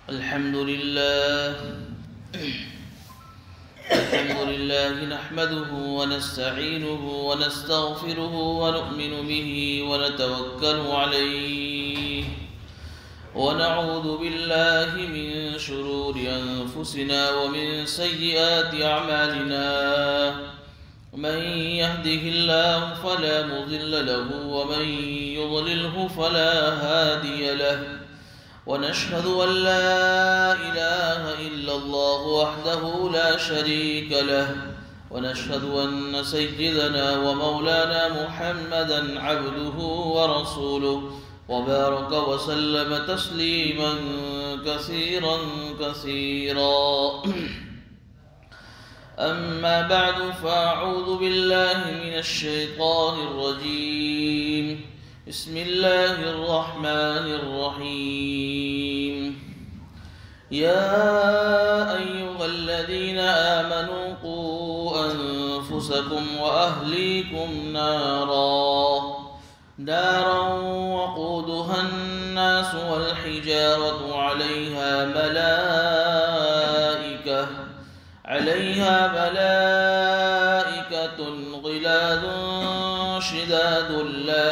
الحمد لله نحمده ونستعينه ونستغفره ونؤمن به ونتوكل عليه ونعوذ بالله من شرور أنفسنا ومن سيئات أعمالنا من يهده الله فلا مضل له ومن يضلله فلا هادي له ونشهد أن لا إله إلا الله وحده لا شريك له ونشهد أن سيدنا ومولانا محمدا عبده ورسوله وبارك وسلم تسليما كثيرا أما بعد فأعوذ بالله من الشيطان الرجيم بسم الله الرحمن الرحيم يا أيها الذين آمنوا قوا أنفسكم وأهليكم نارا وقودها الناس والحجارة عليها ملائكة غلاظ شداد لا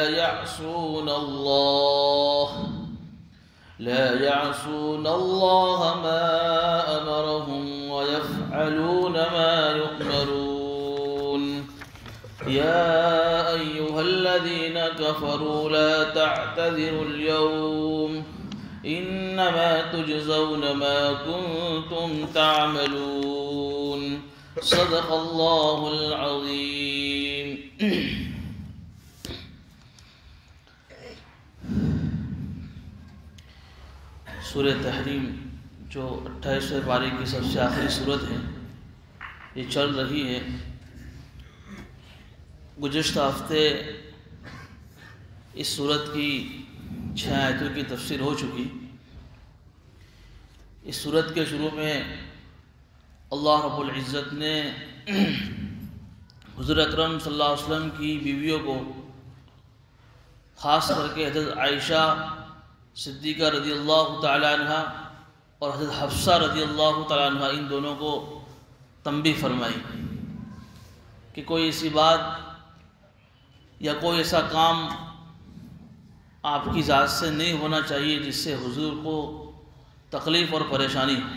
يعصون الله ما أمرهم ويفعلون ما يؤمرون يا أيها الذين كفروا لا تعتذروا اليوم إنما تجزون ما كنتم تعملون صدق الله العظيم. سورہ تحریم جو 28ویں پارے کی سب سے آخری سورت ہے، یہ چل رہی ہے. گزشتہ ہفتے اس سورت کی 6 آیتوں کی تفسیر ہو چکی. اس سورت کے شروع میں اللہ رب العزت نے حضور اکرم صلی اللہ علیہ وسلم کی بیویوں کو، خاص کر کے حضرت عائشہ صدیقہ رضی اللہ تعالی عنہ اور حضرت حفصہ رضی اللہ تعالی عنہ، ان دونوں کو تنبیہ فرمائی کہ کوئی ایسی بات یا کوئی ایسا کام آپ کی ذات سے نہیں ہونا چاہیے جس سے حضور کو تکلیف اور پریشانی ہو.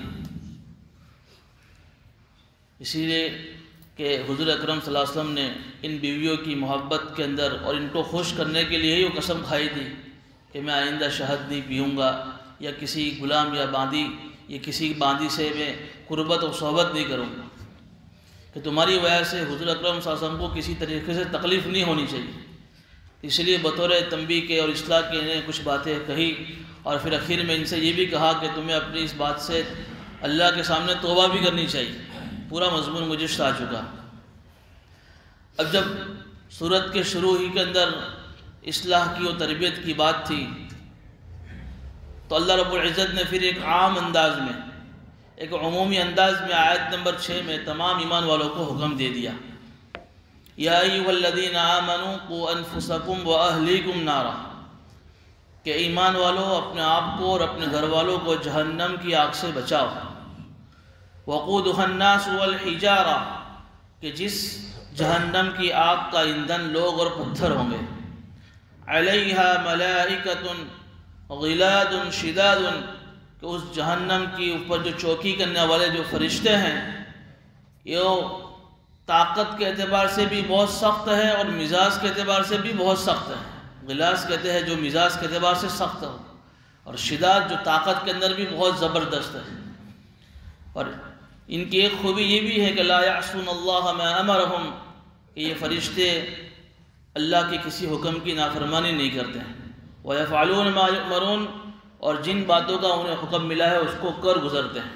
اسی لیے کہ حضور اکرم صلی اللہ علیہ وسلم نے ان بیویوں کی محبت کے اندر اور ان کو خوش کرنے کے لیے ہی وہ قسم کھائی تھی کہ میں آئندہ شہد نہیں پیوں گا، یا کسی غلام یا کسی باندی سے میں قربت و صحبت نہیں کروں گا، کہ تمہاری وجہ سے حضور اکرم صلی اللہ علیہ وسلم کو کسی طریقے سے تکلیف نہیں ہونی چاہیے. اس لیے بطور تنبیہ کے اور اصلاح کے انہیں کچھ باتیں کہی، اور پھر اخیر میں ان سے یہ بھی کہا کہ تمہیں اپنی اس بات سے اللہ کے سامنے توبہ بھی کرنی چاہیے. پورا مضمون گزشتہ آ چکا. اب جب سورت کے شروع ہی کے اندر اصلاح کی اور تربیت کی بات تھی، تو اللہ رب العزت نے پھر ایک عام انداز میں، ایک عمومی انداز میں آیت نمبر 6 میں تمام ایمان والوں کو حکم دے دیا، یا ایھا الذین آمنوا قوا انفسکم واہلیکم نارا، کہ ایمان والو اپنے آپ کو اور اپنے گھر والوں کو جہنم کی آگ سے بچاؤ. وقودها الناس والحجارہ، کہ جس جہنم کی آگ کا ایندھن لوگ اور پتھر ہوں گے. علیہا ملائکۃ غلاظ شداد، کہ اس جہنم کی اوپر جو چوکی کرنے والے جو فرشتے ہیں، یہ طاقت کے اعتبار سے بھی بہت سخت ہے اور مزاج کے اعتبار سے بھی بہت سخت ہے. غلاظ کہتے ہیں جو مزاج کے اعتبار سے سخت ہو، اور شداد جو طاقت کے اندر بھی بہت زبردست ہے. اور ان کی ایک خوبی یہ بھی ہے کہ لا یعصون اللہ ما امرہم، کہ یہ فرشتے اللہ کے کسی حکم کی نافرمانی نہیں کرتے ہیں. وَيَفْعَلُونَ مَا يُؤْمَرُونَ، اور جن باتوں کا انہیں حکم ملا ہے اس کو کر گزرتے ہیں.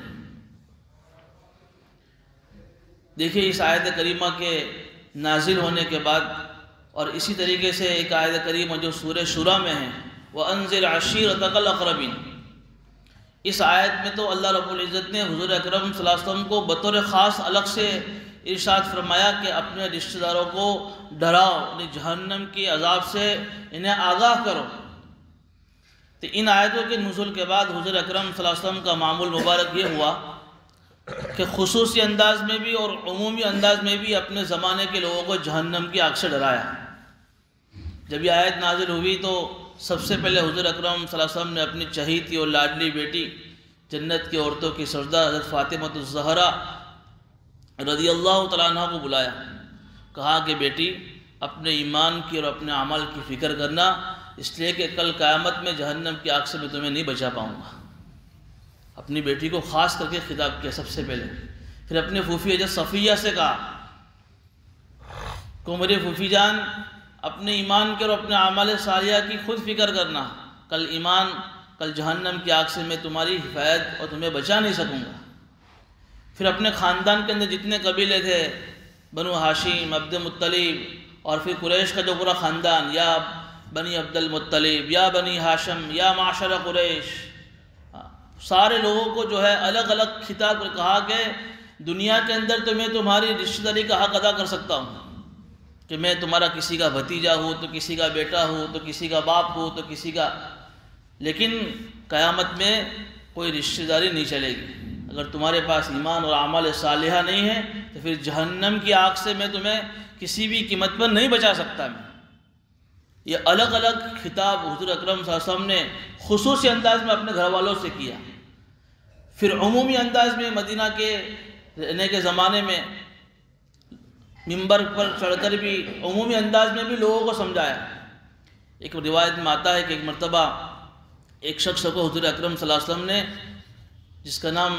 دیکھیے اس آیت کریمہ کے نازل ہونے کے بعد، اور اسی طریقے سے ایک آیت کریمہ جو سورہ شورى میں ہے، وَأَنذِرْ عَشِيرَتَكَ الْأَقْرَبِينَ، اس آیت میں تو اللہ رب العزت نے حضور اکرم صلی اللہ علیہ وسلم کو بطور خاص الگ سے ارشاد فرمایا کہ اپنے رشتہ داروں کو ڈراؤ، انہیں جہنم کی عذاب سے انہیں آگاہ کرو. تو ان آیتوں کے نزول کے بعد حضور اکرم صلی اللہ علیہ وسلم کا معمول مبارک یہ ہوا کہ خصوصی انداز میں بھی اور عمومی انداز میں بھی اپنے زمانے کے لوگوں کو جہنم کی آگ سے ڈرایا۔ جب یہ آیت نازل ہوئی تو سب سے پہلے حضور اکرم صلی اللہ علیہ وسلم نے اپنی چہیتی اور لاڈلی بیٹی جنت کی عورتوں کی سردار حضرت فاطمہ الزہرا رضی اللہ تعالیٰ عنہ کو بلایا، کہا کہ بیٹی اپنے ایمان کی اور اپنے عمل کی فکر کرنا، اس لیے کہ کل قیامت میں جہنم کی آگ سے میں تمہیں نہیں بچا پاؤں گا۔ اپنی بیٹی کو خاص کر کے خطاب کیا سب سے پہلے، پھر اپنے پھوپھی حضرت صفیہ سے کہا کہ میرے پھوپھی جان اپنے ایمان کے اور اپنے اعمال صالحہ کی خود فکر کرنا، کل جہنم کی آگ سے میں تمہاری حفاظت اور تمہیں بچا نہیں سکوں گا۔ پھر اپنے خاندان کے اندر جتنے قبیلے تھے، بنو ہاشم، عبد المطلب، اور پھر قریش کا جو پورا خاندان، یا بنی عبد المطلب، یا بنی ہاشم، یا معاشر قریش، سارے لوگوں کو جو ہے الگ الگ خطاب کر کہا کہ دنیا کے اندر تو میں تمہاری رشتہ داری کا حق ادا کر سکتا ہوں کہ میں تمہارا کسی کا بھتیجا ہوں تو کسی کا بیٹا ہوں تو کسی کا باپ ہوں تو کسی کا، لیکن قیامت میں کوئی رشتہ داری نہیں چلے گی۔ اگر تمہارے پاس ایمان اور اعمال صالحہ نہیں ہے تو پھر جہنم کی آگ سے میں تمہیں کسی بھی قیمت پر نہیں بچا سکتا۔ میں یہ الگ الگ خطاب حضور اکرم صلی اللہ علیہ وسلم نے خصوصی انداز میں اپنے گھر والوں سے کیا، پھر عمومی انداز میں مدینہ کے رہنے کے زمانے میں منبر پر چڑھ کر بھی عمومی انداز میں بھی لوگوں کو سمجھایا۔ ایک روایت میں آتا ہے کہ ایک مرتبہ ایک شخص کو حضور اکرم صلی اللہ علیہ وسلم نے، جس کا نام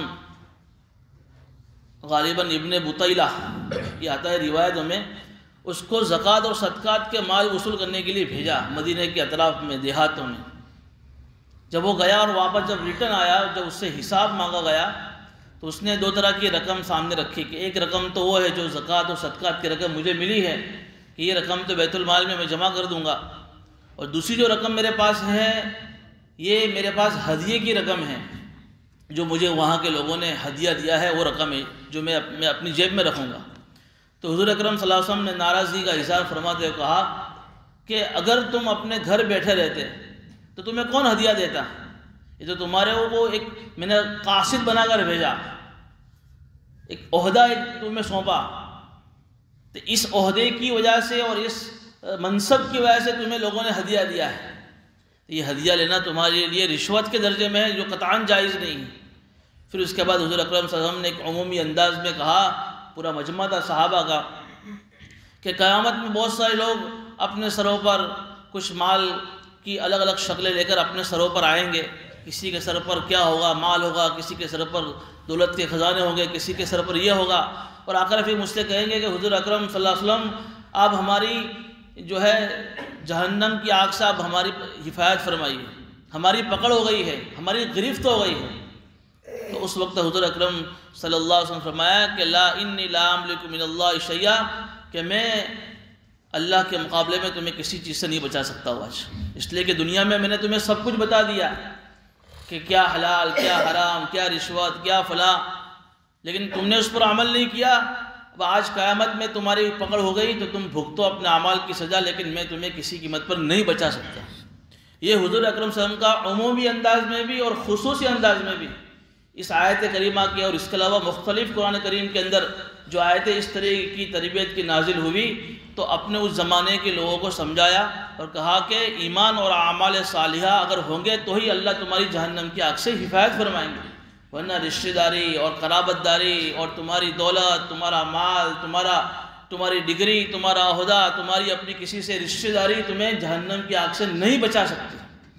غالباً ابن بطیلہ یہ آتا ہے روایتوں میں، اس کو زکوٰۃ اور صدقات کے مال وصول کرنے کے لیے بھیجا مدینہ کے اطراف میں، دیہاتوں میں۔ جب وہ گیا اور واپس جب ریٹرن آیا، جب اس سے حساب مانگا گیا تو اس نے دو طرح کی رقم سامنے رکھی کہ ایک رقم تو وہ ہے جو زکوٰۃ اور صدقات کی رقم مجھے ملی ہے کہ یہ رقم تو بیت المال میں جمع کر دوں گا، اور دوسری جو رقم میرے پاس ہے یہ میرے پاس ہدیے کی رقم ہے جو مجھے وہاں کے لوگوں نے ہدیہ دیا ہے، وہ رقم ہے جو میں اپنی جیب میں رکھوں گا۔ تو حضور اکرم صلی اللہ علیہ وسلم نے ناراضگی کا اظہار فرماتے ہوئے کہا کہ اگر تم اپنے گھر بیٹھے رہتے تو تمہیں کون ہدیہ دیتا؟ یہ تو تمہارے وہ ایک میں نے قاصد بنا کر بھیجا، ایک عہدہ ایک تمہیں سونپا، تو اس عہدے کی وجہ سے اور اس منصب کی وجہ سے تمہیں لوگوں نے ہدیہ دیا ہے، یہ ہدیہ لینا تمہارے لیے رشوت کے درجے میں ہے جو قطعاً جائز نہیں ہے۔ پھر اس کے بعد حضور اکرم صلی اللہ علیہ وسلم نے ایک عمومی انداز میں کہا، پورا مجمع تھا صحابہ کا، کہ قیامت میں بہت سارے لوگ اپنے سروں پر کچھ مال کی الگ الگ شکلیں لے کر اپنے سروں پر آئیں گے، کسی کے سر پر کیا ہوگا، مال ہوگا، کسی کے سر پر دولت کے خزانے ہوں گے، کسی کے سر پر یہ ہوگا، اور آ کر پھر مجھ سے کہیں گے کہ حضور اکرم صلی اللہ علیہ وسلم آپ ہماری جو ہے جہنم کی آگ سے آپ ہماری حفاظت فرمائیے، ہماری پکڑ ہو گئی ہے، ہماری گرفت ہو گئی ہے۔ تو اس وقت حضور اکرم صلی اللہ علیہ وسلم فرمایا کہ لا انی لا املک من اللہ شیئا، کہ میں اللہ کے مقابلے میں تمہیں کسی چیز سے نہیں بچا سکتا ہوں آج، اس لیے کہ دنیا میں نے تمہیں سب کچھ بتا دیا کہ کیا حلال، کیا حرام، کیا رشوت، کیا فلاں، لیکن تم نے اس پر عمل نہیں کیا۔ اب آج قیامت میں تمہاری پکڑ ہو گئی تو تم بھگتو اپنے اعمال کی سزا، لیکن میں تمہیں کسی قیمت پر نہیں بچا سکتا۔ یہ حضور اکرم صلی اللہ علیہ وسلم کا عمومی انداز میں بھی اور خصوصی انداز میں بھی اس آیت کریمہ کی اور اس کے علاوہ مختلف قرآن کریم کے اندر جو آیتیں اس طرح کی تربیت کی نازل ہوئی تو اپنے اس زمانے کے لوگوں کو سمجھایا اور کہا کہ ایمان اور اعمال صالحہ اگر ہوں گے تو ہی اللہ تمہاری جہنم کی آگ سے حفاظت فرمائیں گے، ورنہ رشتہ داری اور قرابت داری اور تمہاری دولت، تمہارا مال، تمہاری ڈگری، تمہارا عہدہ، تمہاری اپنی کسی سے رشتہ داری تمہیں جہنم کی آگ سے نہیں بچا سکتی۔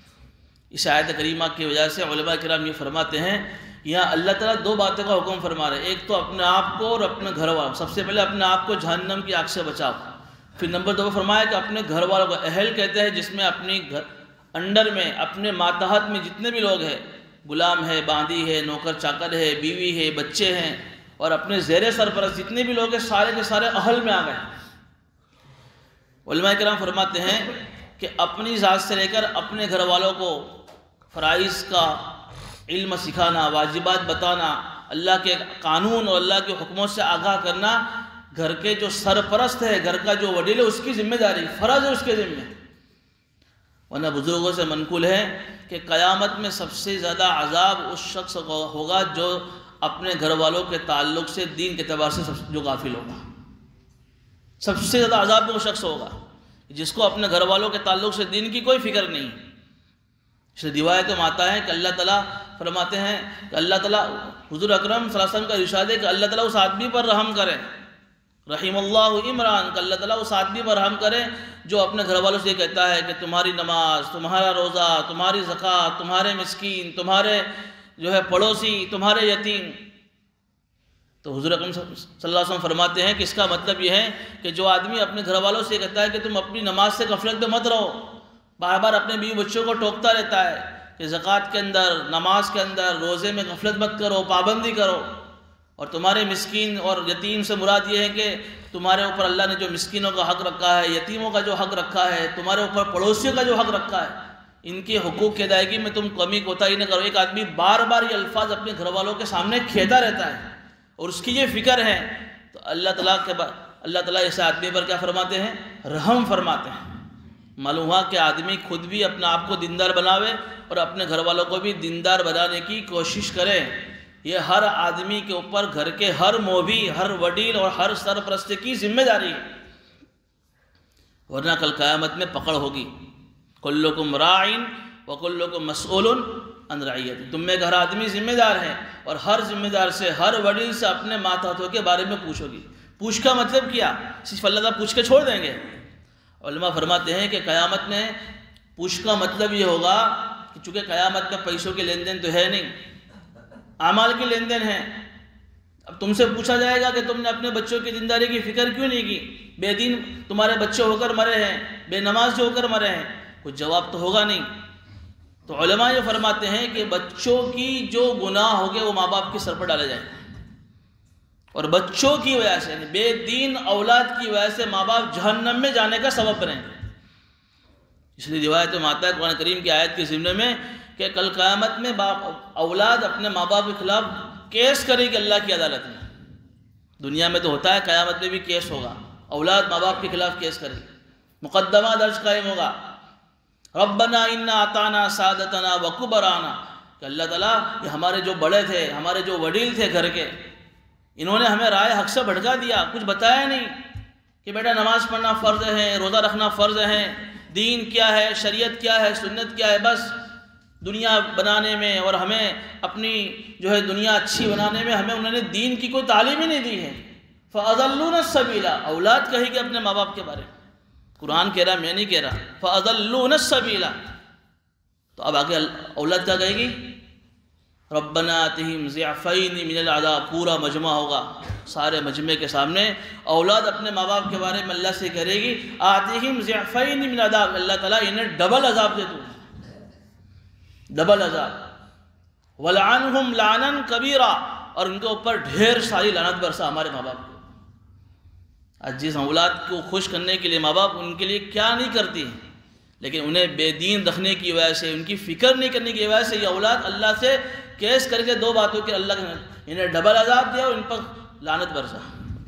اس آیت کریمہ کی وجہ سے علماء کرام یہ فرماتے ہیں، یہاں اللہ تعالیٰ دو باتوں کا حکم فرما رہے ہیں، ایک تو اپنے آپ کو اور اپنے گھر والوں، سب سے پہلے اپنے آپ کو جہنم کی آگ سے بچاؤ، پھر نمبر دو فرمایا کہ اپنے گھر والوں کو، اہل کہتے ہیں جس میں اپنی گھر انڈر میں اپنے ماتحت میں جتنے بھی لوگ ہیں، غلام ہے، باندی ہے، نوکر چاکر ہے، بیوی ہے، بچے ہیں، اور اپنے زیر سرپرست جتنے بھی لوگ ہیں سارے کے سارے اہل میں آ گئے۔ علماء کرام فرماتے ہیں کہ اپنی ذات سے لے کر اپنے گھر والوں کو فرائض کا علم سکھانا، واجبات بتانا، اللہ کے قانون اور اللہ کے حکموں سے آگاہ کرنا گھر کے جو سرپرست ہے، گھر کا جو وڈیل ہے، اس کی ذمہ داری، فرض ہے اس کے ذمہ۔ ورنہ بزرگوں سے منقول ہے کہ قیامت میں سب سے زیادہ عذاب اس شخص کو ہوگا جو اپنے گھر والوں کے تعلق سے دین کے اعتبار سے جو غافل ہوگا. سب سے زیادہ عذاب وہ شخص ہوگا جس کو اپنے گھر والوں کے تعلق سے دین کی کوئی فکر نہیں. اس لیے روایت میں آتا ہے کہ اللہ تعالیٰ فرماتے ہیں کہ اللہ تعالیٰ حضور اکرم صلی اللہ علیہ وسلم کا ارشاد ہے کہ اللہ تعالیٰ اس آدمی پر رحم کرے، رحم اللہ عمران، کہ اللہ تعالیٰ اس آدمی پر رحم کرے جو اپنے گھر والوں سے یہ کہتا ہے کہ تمہاری نماز، تمہارا روزہ، تمہاری زکوٰۃ، تمہارے مسکین، تمہارے پڑوسی، تمہارے یتیم. تو حضور اکرم صلی اللہ علیہ وسلم فرماتے ہیں کہ اس کا مطلب یہ ہے کہ جو آدمی اپنے گھر والوں سے کہتا ہے کہ تم اپنی نماز سے غفلت میں مت رہو، بار بار اپنے بیوی بچوں کو ٹوکتا رہتا ہے کہ زکوٰۃ کے اندر، نماز کے اندر، روزے میں غفلت مت کرو، پابندی کرو، اور تمہارے مسکین اور یتیم سے مراد یہ ہے کہ تمہارے اوپر اللہ نے جو مسکینوں کا حق رکھا ہے، یتیموں کا جو حق رکھا ہے، تمہارے اوپر پڑوسیوں کا جو حق رکھا ہے، ان کے حقوق کی ادائیگی میں تم کمی کوتاہی نہ کرو. ایک آدمی بار بار یہ الفاظ اپنے گھر والوں کے سامنے کھیتا رہتا ہے اور اس کی یہ فکر ہے، تو اللہ تعالیٰ ایسے آدمی پر کیا فرماتے ہیں؟ رحم فرماتے ہیں. معلوم ہوا کہ آدمی خود بھی اپنے آپ کو دیندار بناوے اور اپنے گھر والوں کو بھی دیندار بنانے کی کوشش کرے. یہ ہر آدمی کے اوپر گھر کے ہر مووی، ہر وڈیل اور ہر سرپرست کی ذمہ داری ہے، ورنہ کل قیامت میں پکڑ ہوگی. کلکم راعٍ وکلکم مسئول عن رعیتہ. تم میں ہر آدمی ذمہ دار ہے اور ہر ذمہ دار سے، ہر وڈیل سے اپنے ماتحتوں کے بارے میں پوچھو گی. پوچھ کا مطلب کیا؟ صرف اللہ تعالیٰ پوچھ کے چھوڑ دیں گے؟ علماء فرماتے ہیں کہ قیامت میں پوچھ کا مطلب یہ ہوگا کہ چونکہ قیامت میں پیسوں کے لین دین تو ہے نہیں، اعمال کے لین دین ہیں. اب تم سے پوچھا جائے گا کہ تم نے اپنے بچوں کی دینداری کی فکر کیوں نہیں کی؟ بے دین تمہارے بچے ہو کر مرے ہیں، بے نماز جو ہو کر مرے ہیں، کچھ جواب تو ہوگا نہیں. تو علماء یہ فرماتے ہیں کہ بچوں کی جو گناہ ہوگے وہ ماں باپ کے سر پر ڈالے جائیں گے، اور بچوں کی وجہ سے، یعنی بے دین اولاد کی وجہ سے ماں باپ جہنم میں جانے کا سبب بنیں گے. اس لیے روایت میں آتا ہے قرآن کریم کی آیت کے ضمن میں کہ کل قیامت میں اولاد اپنے ماں باپ کے خلاف کیس کرے گی اللہ کی عدالت میں. دنیا میں تو ہوتا ہے، قیامت میں بھی کیس ہوگا. اولاد ماں باپ کے خلاف کیس کرے گی، مقدمہ درج قائم ہوگا. ربنا انا اطعنا سادتنا وکبرانا، کہ اللہ تعالیٰ یہ ہمارے جو بڑے تھے، ہمارے جو وڈیل تھے گھر کے، انہوں نے ہمیں رائے حق سے بھٹکا دیا، کچھ بتایا نہیں کہ بیٹا نماز پڑھنا فرض ہے، روزہ رکھنا فرض ہے، دین کیا ہے، شریعت کیا ہے، سنت کیا ہے. بس دنیا بنانے میں اور ہمیں اپنی دنیا اچھی بنانے میں ہمیں انہوں نے دین کی کوئی تعلیم ہی نہیں دی ہے. فَأَضَلُّونَ السَّبِيلَ، اولاد کہے گی اپنے ماں باپ کے بارے میں. قرآن کہہ رہا، میں نہیں کہہ رہا. فَأَضَلُّونَ السَّبِيلَ، تو اب آگے اولاد کیا کہے گی؟ ربنا آتِهِمْ ضِعْفَيْنِ مِنَ الْعَذَابِ. پورا مجمع ہوگا، سارے مجمع کے سامنے اولاد اپنے ماں باپ کے بارے میں اللہ سے کہے گی آتِهِمْ ضِعْفَيْنِ مِنَ الْعَذَابِ، اللہ تعالیٰ انہیں ڈبل عذاب دے تو، ڈبل عذاب. وَلْعَنْهُمْ لَعْنًا كَبِيرًا، اور ان کے اوپر ڈھیر ساری لعنت برسا ہمارے ماں باپ کو. جس اولاد کو خوش کرنے کے لیے ماں باپ ان کے لیے کیا نہیں کرتی، لیکن انہیں بے دین رکھنے کی وجہ سے، ان کی فکر نہیں کرنے کی وجہ سے یہ اولاد اللہ سے کیس کر کے دو باتوں کے اللہ نے انہیں ڈبل عذاب دیا اور ان پر لعنت برسا.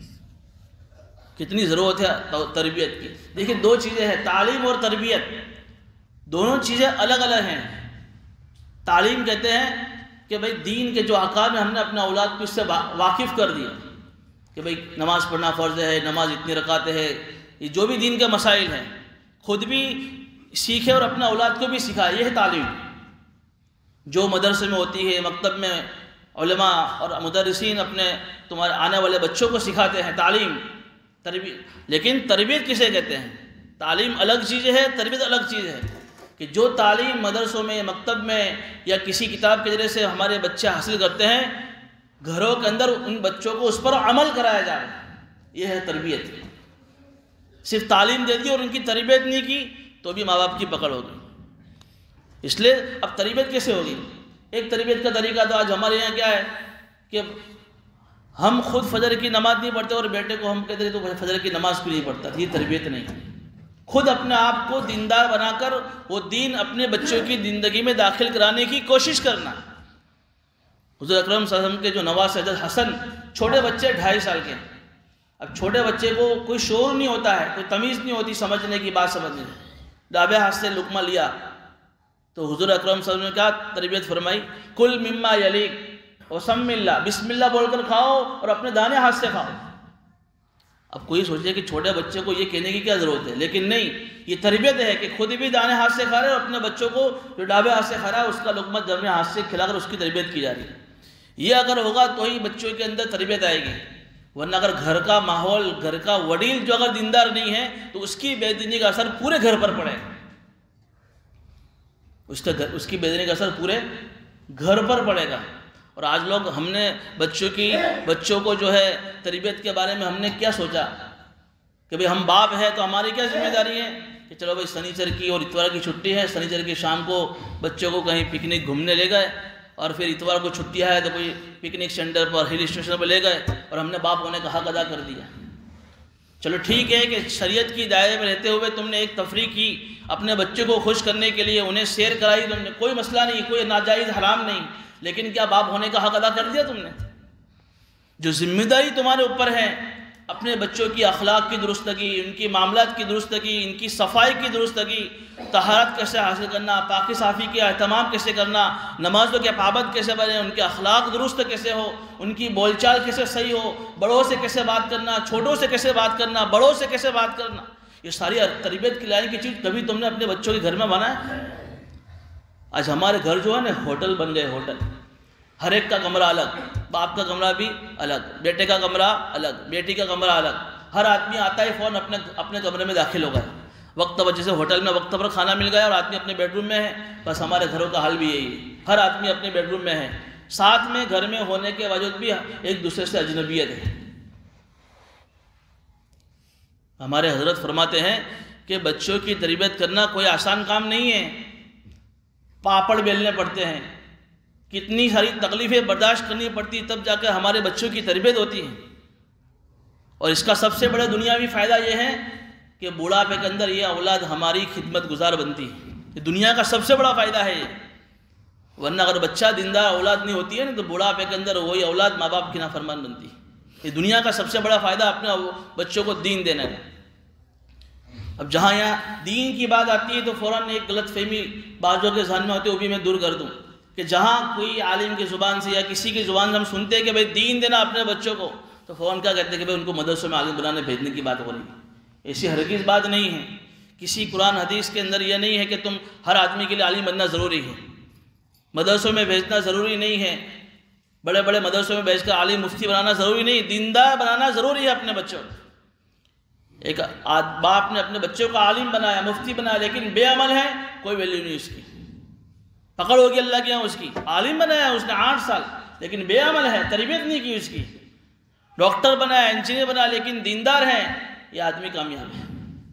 کتنی ضرورت ہے تربیت کی. دیکھیں دو چیزیں ہیں، تعلیم اور تربیت، دونوں چیزیں الگ الگ ہیں. تعلیم کہتے ہیں کہ بھئی دین کے جو احکام ہیں ہم نے اپنے اولاد کو اس سے واقف کر دیا کہ بھئی نماز پڑھنا فرض ہے، نماز اتنی رکعتیں ہے، یہ جو بھی دین کے مسائل ہیں خود بھی سیکھے اور اپنے اولاد کو بھی سکھائے. یہ ہے تعلیم جو مدرسے میں ہوتی ہے، مکتب میں علماء اور مدرسین اپنے تمہارے آنے والے بچوں کو سکھاتے ہیں. تعلیم، تربیت. لیکن تربیت کسے کہتے ہیں؟ تعلیم الگ چیز ہے، تربیت الگ چیز ہے. کہ جو تعلیم مدرسوں میں، مکتب میں یا کسی کتاب کے ذریعے سے ہمارے بچے حاصل کرتے ہیں، گھروں کے اندر ان بچوں کو اس پر عمل کرایا جائے، یہ ہے تربیت. صرف تعلیم دے دی اور ان کی تربیت نہیں کی تو بھی ماں باپ کی پکڑ ہوگی. اس لیے اب تربیت کیسے ہوگی؟ ایک تربیت کا طریقہ تو آج ہمارے یہاں کیا ہے کہ ہم خود فجر کی نماز نہیں پڑھتے اور بیٹے کو ہم کہتے ہیں تو فجر کی نماز کیوں نہیں پڑھتا. یہ تربیت نہیں. خود اپنے آپ کو دیندار بنا کر وہ دین اپنے بچوں کی زندگی میں داخل کرانے کی کوشش کرنا. حضور اکرم صلی اللہ علیہ وسلم کے جو نواسے حضرت حسن، چھوٹے بچے 2.5 سال کے. اب چھوٹے بچے کو کوئی شعور نہیں ہوتا ہے، کوئی تمیز نہیں ہوتی سمجھنے کی، بات سمجھنے کی. دابے ہاتھ سے لقمہ لیا تو حضور اکرم صلی اللہ علیہ وسلم نے کیا تربیت فرمائی؟ کل مما یلیک وسم اللہ، بسم اللہ بول کر کھاؤ اور اپنے دانے ہاتھ سے کھاؤ۔ اب کوئی سوچے کہ چھوٹے بچے کو یہ کہنے کی کیا ضرورت ہے، لیکن نہیں، یہ تربیت ہے کہ خود بھی دانے ہاتھ سے کھا رہے اور اپنے بچوں کو جو ڈابے ہاتھ سے کھا رہا ہے اس کا لقمہ دانے ہاتھ سے کھلا کر اس کی تربیت کی جا رہی ہے۔ یہ اگر ہوگا تو ہی بچوں کے اندر تربیت آئے گی، ورنہ اگر گھر کا ماحول، گھر کا وڈیل جو اگر دیندار نہیں ہے تو اس کی بے دینی کا اثر پورے گھر پر پڑے گا، اس کی بے دینی کا اثر پورے گھر پر پڑے گا۔ اور آج لوگ ہم نے بچوں کو جو ہے تربیت کے بارے میں ہم نے کیا سوچا کہ بھئی ہم باپ ہیں تو ہماری کیا ذمہ داری ہے کہ چلو بھئی سنیچر کی اور اتوار کی چھٹی ہے، سنیچر کی شام کو بچوں کو کہیں پکنک گھومنے لے گئے، اور پھر اتوار کو چھٹی ہے تو کوئی پکنک سینٹر پر ہل اسٹیشن پر لے گئے اور ہم نے باپ ہونے کا حق ادا کر دیا۔ چلو ٹھیک ہے کہ شریعت کی دائرے میں رہتے ہوئے تم نے ایک تفریح کی، اپنے بچوں کو خوش کرنے کے لیے انہیں سیر کرائی تم نے، کوئی مسئلہ نہیں، کوئی ناجائز حرام نہیں، لیکن کیا باپ ہونے کا حق ادا کر دیا تم نے؟ جو ذمہ داری تمہارے اوپر ہے اپنے بچوں کی اخلاق کی درستگی، ان کی معاملات کی درستگی، ان کی صفائی کی درستگی، طہارت کیسے حاصل کرنا، پاکی صافی کے اہتمام کیسے کرنا، نمازوں کے پابند کیسے بنے، ان کے اخلاق درست کیسے ہو، ان کی بول چال کیسے صحیح ہو، بڑوں سے کیسے بات کرنا، چھوٹوں سے کیسے بات کرنا، بڑوں سے کیسے بات کرنا، یہ ساری تربیت کھلانے کی چیز کبھی تم نے اپنے بچوں کے گھر میں بنایا؟ آج ہمارے گھر جو ہے نا ہوٹل بن گئے، ہوٹل، ہر ایک کا کمرہ الگ، باپ کا کمرہ بھی الگ، بیٹے کا کمرہ الگ، بیٹی کا کمرہ الگ، ہر آدمی آتا ہے فون اپنے کمرے میں داخل ہو گیا، وقت پر جیسے ہوٹل میں وقت پر کھانا مل گیا اور آدمی اپنے بیڈ روم میں ہے، بس ہمارے گھروں کا حال بھی یہی ہے، ہر آدمی اپنے بیڈ روم میں ہے، ساتھ میں گھر میں ہونے کے باوجود بھی ایک دوسرے سے اجنبیت ہے۔ ہمارے حضرت فرماتے ہیں کہ بچوں کی تربیت کرنا کوئی آسان کام نہیں ہے، پاپڑ بیلنے پڑتے ہیں، کتنی ساری تکلیفیں برداشت کرنی پڑتی تب جا کر ہمارے بچوں کی تربیت ہوتی ہے۔ اور اس کا سب سے بڑا دنیاوی فائدہ یہ ہے کہ بوڑھاپے کے اندر یہ اولاد ہماری خدمت گزار بنتی ہے، یہ دنیا کا سب سے بڑا فائدہ ہے یہ۔ ورنہ اگر بچہ دیندار اولاد نہیں ہوتی ہے نا تو بوڑھاپے کے اندر وہی اولاد ماں باپ کی نافرمان بنتی ہے۔ یہ دنیا کا سب سے بڑا فائدہ اپنے بچوں کو دین دینا ہے۔ اب جہاں یہاں دین کی بات آتی ہے تو فوراً ایک غلط فہمی بعضوں کے ذہن میں ہوتی ہے، وہ بھی میں دور کر دوں کہ جہاں کوئی عالم کی زبان سے یا کسی کی زبان سے ہم سنتے ہیں کہ بھئی دین دینا اپنے بچوں کو، تو فوراً کیا کہتے ہیں کہ بھئی ان کو مدرسوں میں عالم بنانے بھیجنے کی بات ہو رہی ہے۔ ایسی ہرگز بات نہیں ہے، کسی قرآن حدیث کے اندر یہ نہیں ہے کہ تم ہر آدمی کے لیے عالم بننا ضروری ہے، مدرسوں میں بھیجنا ضروری نہیں ہے، بڑے بڑے مدرسوں میں بھیج کر عالم مفتی بنانا ضروری نہیں، دیندار بنانا ضروری ہے اپنے بچوں کو۔ ایک باپ نے اپنے بچوں کا عالم بنایا، مفتی بنایا، لیکن بے عمل ہے، کوئی ویلیو نہیں اس کی، پکڑ ہوگی اللہ کے یہاں اس کی۔ عالم بنایا اس نے 8 سال لیکن بے عمل ہے، تربیت نہیں کی اس کی۔ ڈاکٹر بنایا، انجینئر بنایا، لیکن دیندار ہے، یہ آدمی کامیاب ہے۔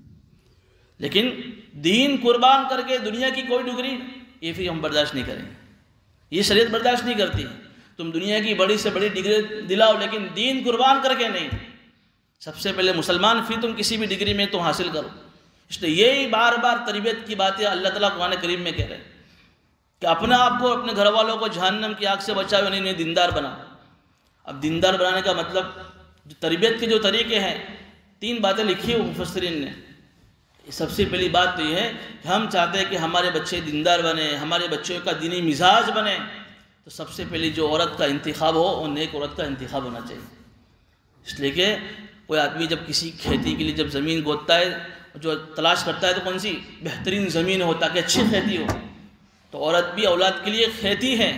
لیکن دین قربان کر کے دنیا کی کوئی ڈگری، یہ پھر ہم برداشت نہیں کریں گے، یہ شریعت برداشت نہیں کرتی۔ تم دنیا کی بڑی سے بڑی ڈگری دلاؤ لیکن دین قربان کر کے نہیں۔ سب سے پہلے مسلمان، پھر تم کسی بھی ڈگری میں تم حاصل کرو۔ اس لیے یہی بار بار تربیت کی باتیں اللہ تعالیٰ قرآن کریم میں کہہ رہے ہیں کہ اپنا آپ کو، اپنے گھر والوں کو جہنم کی آگ سے بچاؤ، انہیں دیندار بنا۔ اب دیندار بنانے کا مطلب تربیت کے جو طریقے ہیں، 3 باتیں لکھی ہیں مفسرین نے۔ سب سے پہلی بات تو یہ ہے کہ ہم چاہتے ہیں کہ ہمارے بچے دیندار بنے، ہمارے بچوں کا دینی مزاج بنے، تو سب سے پہلی جو عورت کا انتخاب ہو وہ نیک عورت کا انتخاب ہونا چاہیے۔ اس لیے کہ کوئی آدمی جب کسی کھیتی کے لیے جب زمین گودتا ہے، جو تلاش کرتا ہے تو کون سی بہترین زمین ہو تاکہ اچھی کھیتی ہو، تو عورت بھی اولاد کے لیے کھیتی ہے،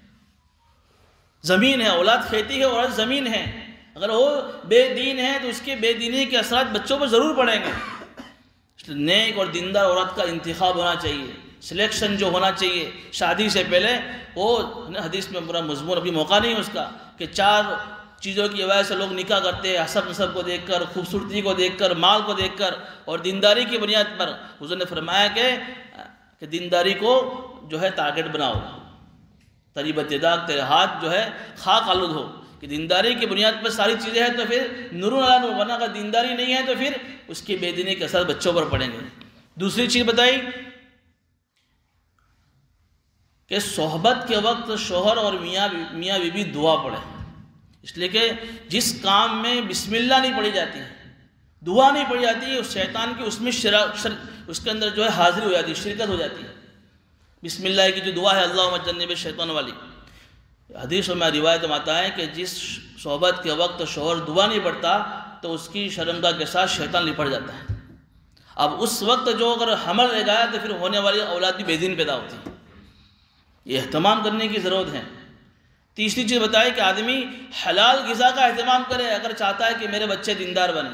زمین ہے، اولاد کھیتی ہے، عورت زمین ہے۔ اگر وہ بے دین ہے تو اس کے بے دینی کے اثرات بچوں پر ضرور پڑیں گے۔ اس لیے نیک اور دیندار عورت کا انتخاب ہونا چاہیے، سلیکشن جو ہونا چاہیے شادی سے پہلے۔ وہ حدیث میں پورا مضمون، ابھی موقع نہیں اس کا، کہ 4 چیزوں کی وجہ سے لوگ نکاح کرتے ہیں، حسب نسب کو دیکھ کر، خوبصورتی کو دیکھ کر، مال کو دیکھ کر، اور دینداری کی بنیاد پر۔ حضور نے فرمایا کہ دینداری کو جو ہے ٹارگٹ بناؤ، تریبت یداک، تیرے ہاتھ جو ہے خاک آلود ہو، کہ دینداری کی بنیاد پر ساری چیزیں ہیں تو پھر نور علی نور، ورنہ اگر دینداری نہیں ہے تو پھر اس کی بے دینی کے اثر بچوں پر پڑیں گے۔ دوسری چیز بتائی کہ صحبت کے وقت شوہر اور میاں بیوی دعا پڑھیں، اس لیے کہ جس کام میں بسم اللہ نہیں پڑھی جاتی ہے دعا نہیں پڑھی جاتی اس شیطان کی اس میں اس کے اندر جو ہے حاضری ہو جاتی ہے، شرکت ہو جاتی ہے۔ بسم اللہ کی جو دعا ہے اللہم جنب الشیطان والی، حدیثوں میں روایت میں آتا ہے کہ جس صحبت کے وقت شوہر دعا نہیں پڑھتا تو اس کی شرمگاہ کے ساتھ شیطان لپٹ جاتا ہے۔ اب اس وقت جو اگر حمل رہ گیا تو پھر ہونے والی اولاد بھی بے دین پیدا ہوتی ہے، یہ اہتمام کرنے کی ضرورت ہے۔ تیسری چیز بتائی کہ آدمی حلال غذا کا اہتمام کرے اگر چاہتا ہے کہ میرے بچے دیندار بنیں،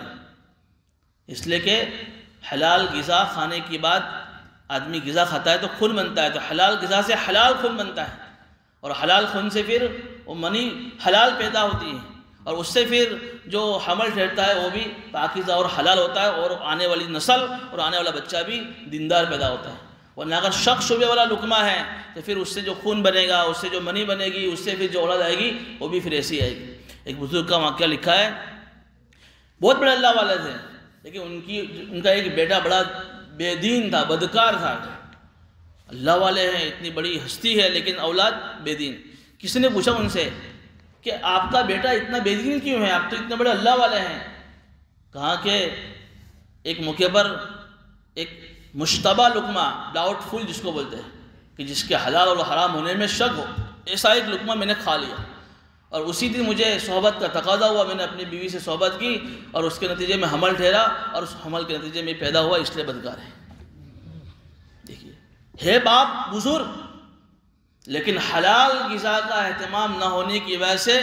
اس لیے کہ حلال غذا کھانے کے بعد آدمی غذا کھاتا ہے تو خون بنتا ہے، تو حلال غذا سے حلال خون بنتا ہے، اور حلال خون سے پھر وہ منی حلال پیدا ہوتی ہے، اور اس سے پھر جو حمل ٹھہرتا ہے وہ بھی پاکیزہ اور حلال ہوتا ہے، اور آنے والی نسل اور آنے والا بچہ بھی دیندار پیدا ہوتا ہے۔ ورنہ اگر شک شبے والا لقمہ ہے تو پھر اس سے جو خون بنے گا، اس سے جو منی بنے گی، اس سے پھر جو اولاد آئے گی وہ بھی پھر ایسی آئے گی۔ ایک بزرگ کا واقعہ لکھا ہے، بہت بڑے اللہ والے تھے، لیکن ان کا ایک بیٹا بڑا بے دین تھا، بدکار تھا۔ اللہ والے ہیں، اتنی بڑی ہستی ہے، لیکن اولاد بے دین۔ کسی نے پوچھا ان سے کہ آپ کا بیٹا اتنا بے دین کیوں ہے، آپ تو اتنے بڑے اللہ والے ہیں؟ کہا کہ ایک موقع پر ایک مشتبہ لقمہ، ڈاؤٹ فل جس کو بولتے ہیں، کہ جس کے حلال اور حرام ہونے میں شک ہو، ایسا ایک لقمہ میں نے کھا لیا، اور اسی دن مجھے صحبت کا تقاضا ہوا، میں نے اپنی بیوی سے صحبت کی اور اس کے نتیجے میں حمل ٹھہرا، اور اس حمل کے نتیجے میں پیدا ہوا، اس لیے بدکار ہے۔ دیکھیے ہے باپ بزرگ، لیکن حلال غذا کا اہتمام نہ ہونے کی وجہ سے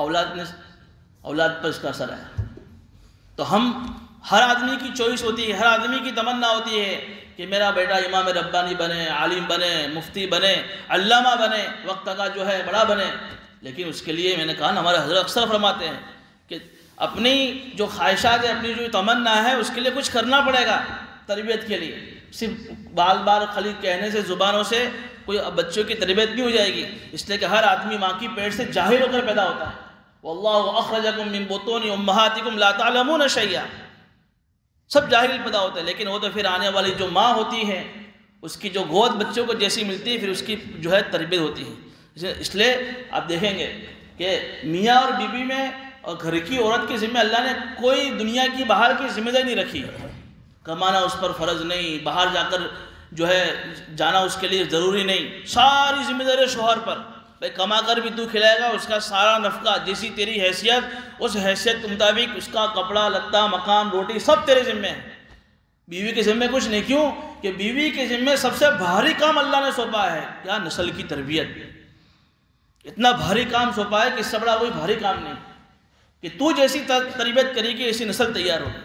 اولاد پر اس کا اثر ہے۔ تو ہر آدمی کی چوائس ہوتی ہے، ہر آدمی کی تمنا ہوتی ہے کہ میرا بیٹا امام ربانی بنے، عالم بنے، مفتی بنے، علامہ بنے، وقت کا جو ہے بڑا بنے، لیکن اس کے لیے میں نے کہا نا، ہمارے حضرت اکثر فرماتے ہیں کہ اپنی جو خواہشات ہے، اپنی جو تمنا ہے، اس کے لیے کچھ کرنا پڑے گا تربیت کے لیے۔ صرف بار بار خالی کہنے سے، زبانوں سے کوئی بچوں کی تربیت نہیں ہو جائے گی، اس لیے کہ ہر آدمی ماں کی پیٹ سے جاہل ہو کر پیدا ہوتا ہے۔ واللہ اخرجکم من بطون امہاتکم لا تعلمون شیئا، سب جاہل پیدا ہوتے ہیں، لیکن وہ تو پھر آنے والی جو ماں ہوتی ہے، اس کی جو گود بچوں کو جیسی ملتی ہے، پھر اس کی جو ہے تربیت ہوتی ہے۔ اس لیے آپ دیکھیں گے کہ میاں اور بیوی میں اور گھر کی عورت کے ذمہ اللہ نے کوئی دنیا کی باہر کی ذمہ داری نہیں رکھی۔ کمانا اس پر فرض نہیں، باہر جا کر جو ہے جانا اس کے لیے ضروری نہیں، ساری ذمہ داری شوہر پر۔ بھائی کما کر بھی تو کھلائے گا، اس کا سارا نفقہ، جیسی تیری حیثیت، اس حیثیت کے مطابق اس کا کپڑا لتا، مکان، روٹی سب تیرے ذمہ ہے۔ بیوی کے ذمہ کچھ نہیں، کیوں کہ بیوی کے ذمہ سب سے بھاری کام اللہ نے سونپا ہے، کیا؟ نسل کی تربیت۔ اتنا بھاری کام سونپا ہے کہ اس سے بڑا کوئی بھاری کام نہیں، کہ تو جیسی تربیت کرے گی ایسی نسل تیار ہوگی۔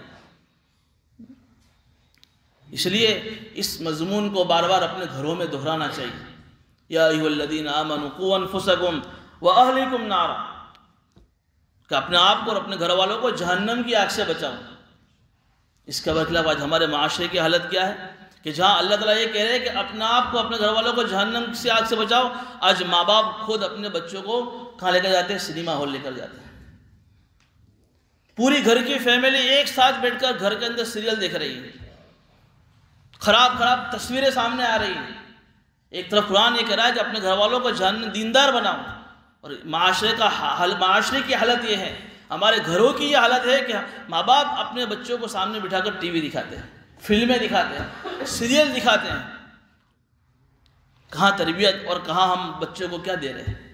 اس لیے اس مضمون کو بار بار اپنے گھروں میں دہرانا چاہیے۔ یا ایھا الذین آمنوا قوا انفسکم واہلیکم نارا، کہ اپنے آپ کو اور اپنے گھر والوں کو جہنم کی آگ سے بچاؤ۔ اس کا برخلاف آج ہمارے معاشرے کی حالت کیا ہے کہ جہاں اللہ تعالیٰ یہ کہہ رہے ہیں کہ اپنے آپ کو، اپنے گھر والوں کو جہنم سے آگ سے بچاؤ، آج ماں باپ خود اپنے بچوں کو کہاں لے کر جاتے ہیں؟ سنیما ہال لے کر جاتے ہیں۔ پوری گھر کی فیملی ایک ساتھ بیٹھ کر گھر کے اندر سیریل دیکھ رہی ہے، خراب تصویریں سامنے آ رہی ہیں۔ ایک طرف قرآن یہ کہہ رہا ہے کہ اپنے گھر والوں کو جہنم دیندار بناؤ، اور معاشرے کی حالت یہ ہے، ہمارے گھروں کی یہ حالت ہے کہ ماں باپ اپنے بچوں کو سامنے بٹھا کر ٹی وی دکھاتے ہیں، فلمیں دکھاتے ہیں، سیریل دکھاتے ہیں۔ کہاں تربیت اور کہاں ہم بچوں کو کیا دے رہے ہیں؟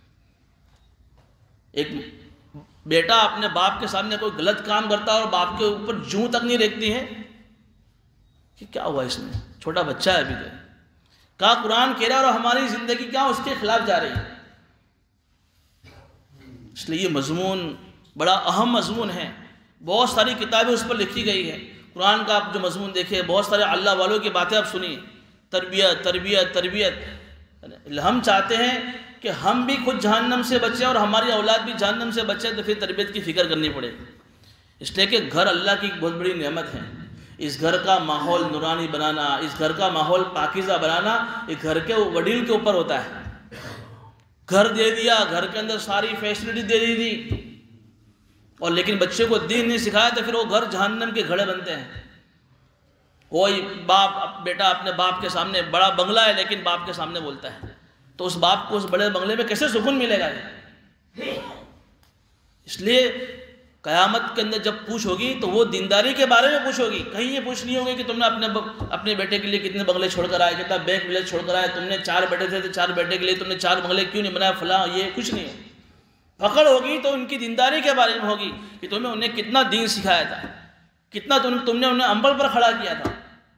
ایک بیٹا اپنے باپ کے سامنے کوئی غلط کام کرتا ہے اور باپ کے اوپر جوں تک نہیں ریکتی ہے کہ کیا ہوا اس میں، چھوٹا بچہ ہے ابھی تو۔ کہا قرآن کہہ رہا ہے اور ہماری زندگی کیا اس کے خلاف جا رہی ہے۔ اس لیے یہ مضمون بڑا اہم مضمون ہے، بہت ساری کتابیں اس پر لکھی گئی ہے۔ قرآن کا آپ جو مضمون دیکھیں، بہت سارے اللہ والوں کی باتیں آپ سنیے، تربیت تربیت تربیت۔ ہم چاہتے ہیں کہ ہم بھی خود جہنم سے بچیں اور ہماری اولاد بھی جہنم سے بچے، تو پھر تربیت کی فکر کرنی پڑے گی۔ اس لیے کہ گھر اللہ کی ایک بہت بڑی نعمت ہے۔ اس گھر کا ماحول نورانی بنانا، اس گھر کا ماحول پاکیزہ بنانا، یہ گھر کے وڈیل کے اوپر ہوتا ہے۔ گھر دے دیا، گھر کے اندر ساری فیسلٹی دے دی تھی، اور لیکن بچے کو دین نہیں سکھایا، تو پھر وہ گھر جہنم کے گھڑے بنتے ہیں۔ کوئی باپ، بیٹا اپنے باپ کے سامنے، بڑا بنگلہ ہے لیکن باپ کے سامنے بولتا ہے، تو اس باپ کو اس بڑے بنگلے میں کیسے سکون ملے گا؟ اس لیے قیامت کے اندر جب پوچھ ہوگی تو وہ دینداری کے بارے میں پوچھ ہوگی. کہیں یہ پوچھ نہیں ہوگی کہ تم نے اپنے بیٹے کے لیے کتنے بنگلے چھوڑ کر آئے, کتنا بینک بیلنس چھوڑ کر آئے, تم نے 4 بیٹے تھے تو 4 بیٹے کے لیے تم نے 4 بنگلے کیوں نہیں بنایا, فلاں, یہ کچھ نہیں ہے. پکڑ ہوگی تو ان کی دینداری کے بارے میں ہوگی کہ تمہیں انہیں کتنا دین سکھایا تھا, کتنا تم نے انہیں عمل پر کھڑا کیا تھا.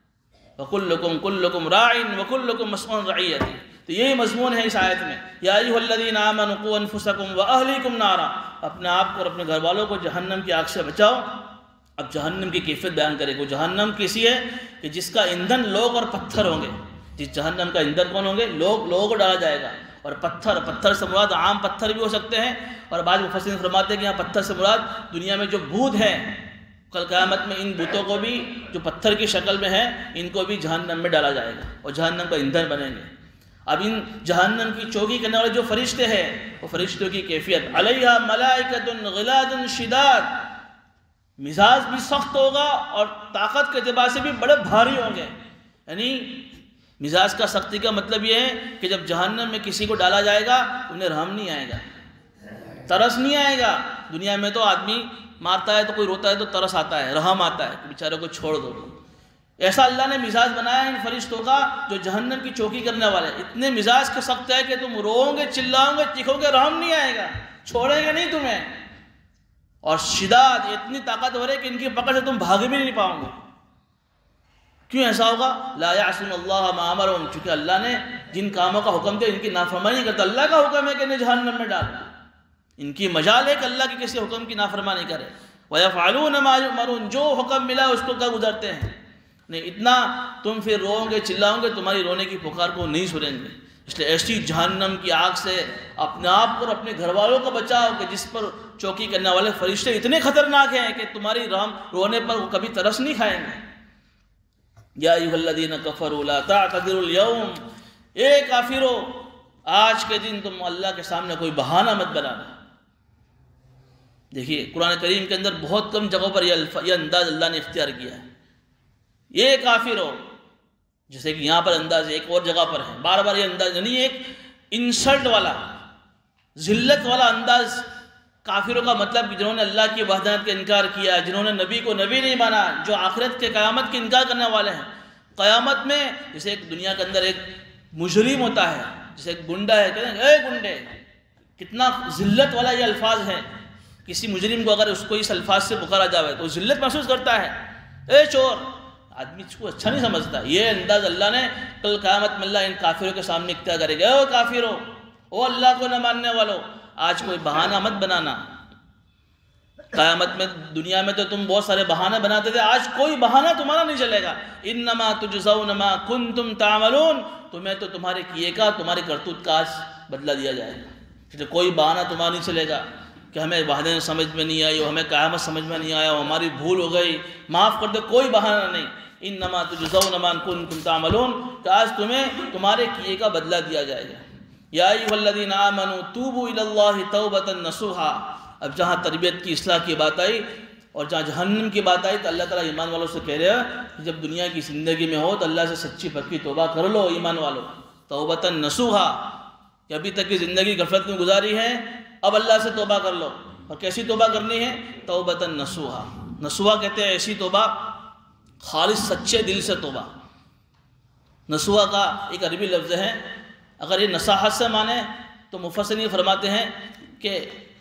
وَكُلُّكُمْ رَاعٍ وَكُلُّكُمْ مَسْئُولٌ عَنْ رَعِيَّتِهِ. تو یہی مضمون ہے اس آیت میں, یا ایھا الذین آمنوا قوا انفسکم واہلیکم نارا, اپنے آپ کو اور اپنے گھر والوں کو جہنم کی آگ سے بچاؤ. اب جہنم کی کیفیت بیان کرے گا. جہنم کیسی ہے کہ جس کا ایندھن لوگ اور پتھر ہوں گے. جس جہنم کا ایندھن کون ہوں گے؟ لوگوں کو ڈالا جائے گا. اور پتھر سے مراد عام پتھر بھی ہو سکتے ہیں, اور بعض مفسرین فرماتے ہیں کہ یہاں پتھر سے مراد دنیا میں جو بھوت ہیں, کل قیامت میں ان بتوں کو بھی جو پتھر کی شکل میں ہیں ان کو بھی جہنم میں ڈالا جائے گا اور جہنم کا ایندھن بنیں گے. اب ان جہنم کی چوکی کرنے والے جو فرشتے ہیں وہ فرشتوں کی کیفیت, علیہا ملائکۃ غلاظ شداد, مزاج بھی سخت ہوگا اور طاقت کے اعتبار سے بھی بڑے بھاری ہوں گے. یعنی مزاج کا سختی کا مطلب یہ ہے کہ جب جہنم میں کسی کو ڈالا جائے گا انہیں رحم نہیں آئے گا, ترس نہیں آئے گا. دنیا میں تو آدمی مارتا ہے تو کوئی روتا ہے تو ترس آتا ہے, رحم آتا ہے کہ بیچارے کو چھوڑ دو. ایسا اللہ نے مزاج بنایا ہے ان فرشتوں کا جو جہنم کی چوکی کرنے والے. اتنے مزاج کے سخت ہے کہ تم روؤ گے, چلاؤ گے, چیخو گے, رحم نہیں آئے گا, چھوڑیں گے نہیں تمہیں. اور شداد, اتنی طاقتور ہے کہ ان کی پکڑ سے تم بھاگ بھی نہیں پاؤ گے. کیوں ایسا ہوگا؟ لا یعصون اللہ ما امرهم, چونکہ اللہ نے جن کاموں کا حکم دیا ان کی نافرمانی نہیں کرتا. اللہ کا حکم ہے کہ انہیں جہنم میں ڈال, ان کی مجال ہے کہ اللہ کے کسی حکم کی نافرمانی کرے. وَيَفْعَلُونَ مَا يُؤْمَرُونَ, جو حکم ملا اس کو کیا گزارتے ہیں. نہیں اتنا تم پھر روؤ گے, چلاؤ گے, تمہاری رونے کی پکار کو نہیں سنیں گے. اس لیے ایسی جہنم کی آگ سے اپنے آپ کو اور اپنے گھر والوں کو بچاؤ کہ جس پر چوکی کرنے والے فرشتے اتنے خطرناک ہیں کہ تمہاری رونے پر وہ کبھی ترس نہیں کھائیں گے. یا ایھا الذین کفروا لا تعتذروا اليوم, اے کافرو آج کے دن تم اللہ کے سامنے کوئی بہانہ مت بنانا. دیکھیے قرآن کریم کے اندر بہت کم جگہوں پر یہ انداز اللہ نے اختیار کیا ہے. یہ کافرو, جیسے کہ یہاں پر انداز ہے, ایک اور جگہ پر ہے, بار بار یہ انداز, یعنی ایک انسلٹ والا, ذلت والا انداز. کافروں کا مطلب کہ جنہوں نے اللہ کی وحدانیت کا انکار کیا, جنہوں نے نبی کو نبی نہیں مانا, جو آخرت کے قیامت کے انکار کرنے والے ہیں. قیامت میں جیسے ایک دنیا کے اندر ایک مجرم ہوتا ہے, جیسے ایک گنڈا ہے, کہتے ہیں اے گنڈے, کتنا ذلت والا یہ الفاظ ہے. کسی مجرم کو اگر اس کو اس الفاظ سے پکارا جاوے تو ذلت محسوس کرتا ہے. اے چور, آدمی اس کو اچھا نہیں سمجھتا. یہ انداز اللہ نے کل قیامت میں اللہ ان کافروں کے سامنے اختیار کرے گا. او کافروں, او اللہ کو نہ ماننے والوں, آج کوئی بہانہ مت بنانا. قیامت میں دنیا میں تو تم بہت سارے بہانے بناتے تھے, آج کوئی بہانہ تمہارا نہیں چلے گا. انما تجزون ما کنتم تعملون, تمہیں تو تمہارے کیے کا, تمہاری کرتوت کا بدلہ دیا جائے گا. اس لیے کوئی بہانہ تمہارا نہیں چلے گا کہ ہمیں وحدانیت سمجھ میں نہیں آئی, ہمیں قیامت سمجھ میں نہیں آیا, ہماری بھول ہو گئی, معاف کر دے, کوئی بہانہ نہیں. انما تجزون ما کنتم تعملون, کہ آج تمہیں تمہارے کیے کا بدلہ دیا جائے گا. یا ایھا الذین آمنوا توبوا الی اللہ توبۃ نصوحا. اب جہاں تربیت کی اصلاح کی بات آئی اور جہاں جہنم کی بات آئی تو اللہ تعالیٰ ایمان والوں سے کہہ رہا ہے کہ جب دنیا کی زندگی میں ہو تو اللہ سے سچی پکی توبہ کر لو. ایمان والوں, توبۃ نصوحا, کہ ابھی تک کی زندگی غفلت میں گزاری ہے, اب اللہ سے توبہ کر لو. اور کیسی توبہ کرنی ہے؟ توبۃ نصوحا. نصوحا کہتے ہیں ایسی توبہ, خالص سچے دل سے توبہ. نصوحا کا ایک عربی لفظ ہے. اگر یہ نصاحت سے مانے تو مفسرین فرماتے ہیں کہ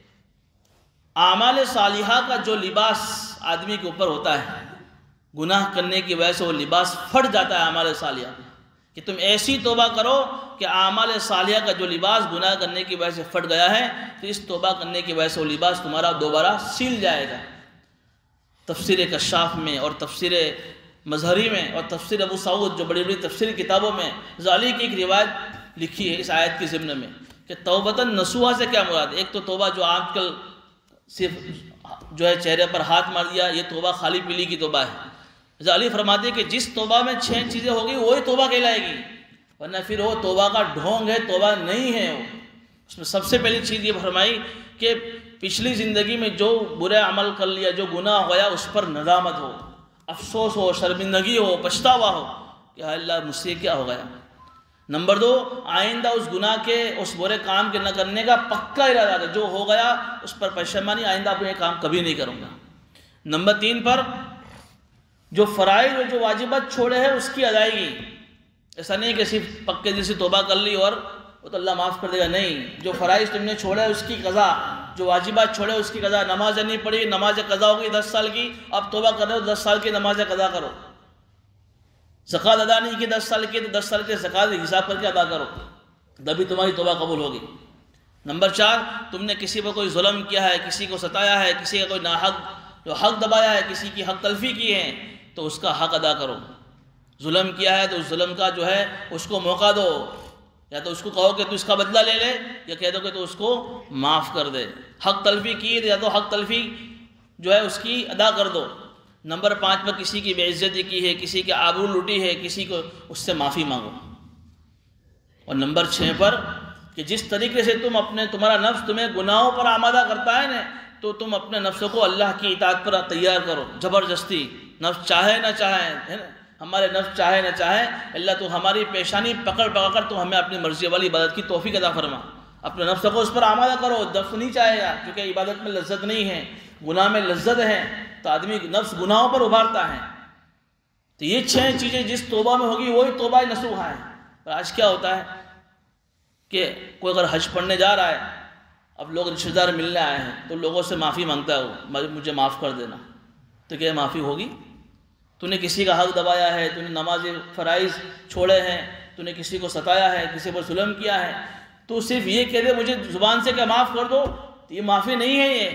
اعمال صالحہ کا جو لباس آدمی کے اوپر ہوتا ہے, گناہ کرنے کی وجہ سے وہ لباس پھٹ جاتا ہے اعمال صالحہ, کہ تم ایسی توبہ کرو کہ اعمال صالحہ کا جو لباس گناہ کرنے کی وجہ سے پھٹ گیا ہے تو اس توبہ کرنے کی وجہ سے وہ لباس تمہارا دوبارہ سل جائے گا. تفسیر کشاف میں اور تفسیر مظہری میں اور تفسیر ابو سعود, جو بڑی بڑی تفسیری کتابوں میں ظالی کی ایک روایت لکھی ہے اس آیت کے ضمن میں کہ توبۃ نصوحا سے کیا مراد ہے. ایک تو توبہ جو آج کل صرف جو ہے چہرے پر ہاتھ مار دیا, یہ توبہ خالی پیلی کی توبہ ہے. ظالی فرماتے ہیں کہ جس توبہ میں 6 چیزیں ہوگی وہی توبہ کہلائے گی, ورنہ پھر وہ توبہ کا ڈھونگ ہے, توبہ نہیں ہے. وہ اس میں سب سے پہلی چیز یہ فرمائی کہ پچھلی زندگی میں جو برے عمل کر لیا, جو گناہ ہوا, اس پر ندامت ہو, افسوس ہو, شرمندگی ہو, پچھتاوا ہو کہ اللہ مجھ سے کیا ہو گیا. نمبر 2، آئندہ اس گناہ کے، اس برے کام کے نہ کرنے کا پکا ارادہ ہے، جو ہو گیا اس پر پشیمانی، آئندہ میں یہ کام کبھی نہیں کروں گا۔ نمبر 3 پر جو فرائض اور جو واجبات چھوڑے ہیں اس کی ادائیگی، ایسا نہیں کہ صرف پکے دل سے توبہ کر لی اور وہ تو اللہ معاف کر دے گا، نہیں، جو فرائض تم نے چھوڑے اس کی قضا، جو واجبات چھوڑے اس کی قضا، نماز نہیں پڑھی، نماز قضا ہوگی 10 سال کی، اب توبہ کر رہے ہو 10 سال کی نماز قضا کرو، زکوٰۃ ادا نہیں کی 10 سال کی تو 10 سال کے زکوٰۃ حساب کر کے ادا کرو، تبھی تمہاری توبہ قبول ہوگی۔ نمبر 4، تم نے کسی پر کوئی ظلم کیا ہے، کسی کو ستایا ہے، کسی کا کوئی ناحق جو حق دبایا ہے، کسی کی حق تلفی کی ہے تو اس کا حق ادا کرو۔ ظلم کیا ہے تو اس ظلم کا جو ہے اس کو موقع دو، یا تو اس کو کہو کہ تو اس کا بدلہ لے لے، یا کہہ دو کہ تو اس کو معاف کر دے۔ حق تلفی کی یا تو حق تلفی جو ہے اس کی ادا کر دو۔ نمبر 5 پر کسی کی بے عزتی کی ہے، کسی کی آبرو لوٹی ہے، کسی کو اس سے معافی مانگو۔ اور نمبر 6 پر کہ جس طریقے سے تمہارا نفس تمہیں گناہوں پر آمادہ کرتا ہے نا، تو تم اپنے نفس کو اللہ کی اطاعت پر تیار کرو، زبردستی، نفس چاہے نہ چاہے، ہے نا، ہمارے نفس چاہے نہ چاہے، اللہ تو ہماری پیشانی پکڑ کر تو ہمیں اپنی مرضی والی عبادت کی توفیق عطا فرما۔ اپنے نفس کو اس پر آمادہ کرو، نفس نہیں چاہے گا، کیونکہ عبادت میں لذت نہیں ہے، گناہ میں لذت ہے، تو آدمی نفس گناہوں پر ابھارتا ہے۔ تو یہ 6 چیزیں جس توبہ میں ہوگی وہی توبہ نصوحہ ہے۔ اور آج کیا ہوتا ہے کہ کوئی اگر حج پڑھنے جا رہا ہے، اب لوگ رشتہ دار ملنے آئے ہیں تو لوگوں سے معافی مانگتا ہے، وہ مجھے معاف کر دینا، تو کیا معافی ہوگی؟ تو نے کسی کا حق دبایا ہے، تو نے نماز فرائض چھوڑے ہیں، تو نے کسی کو ستایا ہے، کسی پر ظلم کیا ہے، تو صرف یہ کہہ دے مجھے زبان سے کہ معاف کر دو، تو یہ معافی نہیں ہے۔ یہ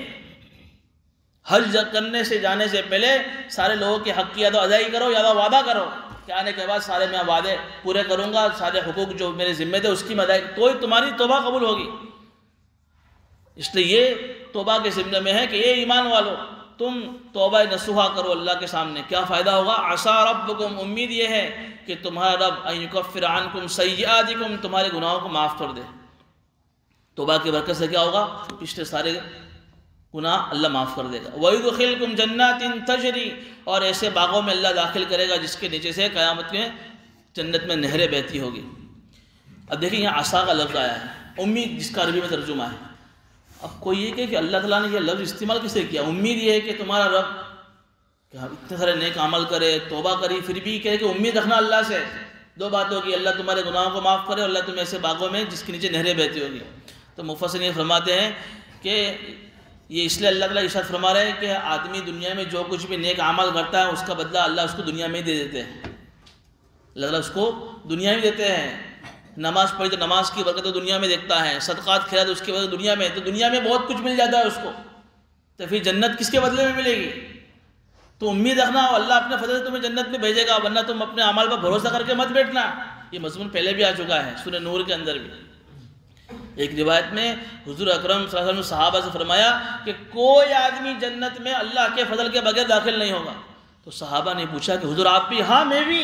حج کرنے سے جانے سے پہلے سارے لوگوں کے حق کی یا تو ادائیگی کرو یا تو وعدہ کرو کہ آنے کے بعد سارے میں وعدے پورے کروں گا، سارے حقوق جو میرے ذمے تھے اس کی میں ادائیگی، تو ہی تمہاری توبہ قبول ہوگی۔ اس لیے یہ توبہ کے ذمے میں ہے کہ یہ ایمان والو تم توبہ نصوحہ کرو اللہ کے سامنے۔ کیا فائدہ ہوگا؟ عسیٰ ربکم، امید یہ ہے کہ تمہارا رب ان یکفر عنکم سیئاتکم، تمہارے گناہوں کو معاف کر دے۔ توبہ کی برکت سے کیا ہوگا؟ پچھلے سارے گناہ اللہ معاف کر دے گا۔ وَيُدْخِلْكُمْ جَنَّاتٍ تَجْرِي، اور ایسے باغوں میں اللہ داخل کرے گا جس کے نیچے سے قیامت میں جنت میں نہریں بہتی ہوگی۔ اب دیکھیں یہاں عصا کا لفظ آیا ہے، امید جس کا عربی میں ترجمہ ہے۔ اب کوئی یہ کہ اللہ تعالیٰ نے یہ لفظ استعمال کس سے کیا؟ امید یہ ہے کہ تمہارا رب کہ اتنے سارے نیک عمل کرے، توبہ کری، پھر بھی کہے کہ امید رکھنا اللہ سے۔ دو بات ہوگی، اللہ تمہارے گناہوں کو معاف کرے، اور اللہ تمہیں ایسے باغوں میں جس کے نیچے نہریں بہتی ہوگی۔ تو مفسرین یہ فرماتے ہیں کہ یہ اس لیے اللہ تعالیٰ ارشاد فرما رہے ہیں کہ آدمی دنیا میں جو کچھ بھی نیک عمل کرتا ہے اس کا بدلہ اللہ اس کو دنیا میں ہی دے دیتے ہیں۔ اللہ تعالیٰ اس کو دنیا میں دیتے ہیں۔ نماز پڑھی تو نماز کی برکت تو دنیا میں دیکھتا ہے، صدقات کھلا تو اس کی برکت دنیا میں، تو دنیا میں بہت کچھ مل جاتا ہے اس کو، تو پھر جنت کس کے بدلے میں ملے گی؟ تو امید رکھنا اللہ اپنے فضل سے تمہیں جنت میں بھیجے گا، ورنہ تم اپنے اعمال پر بھروسہ کر کے مت بیٹھنا۔ یہ مضمون پہلے بھی آ چکا ہے سورہ نور کے اندر بھی۔ ایک روایت میں حضور اکرم صلی اللہ علیہ وسلم نے صحابہ سے فرمایا کہ کوئی آدمی جنت میں اللہ کے فضل کے بغیر داخل نہیں ہوگا۔ تو صحابہ نے پوچھا کہ حضور آپ بھی؟ ہاں میں بھی۔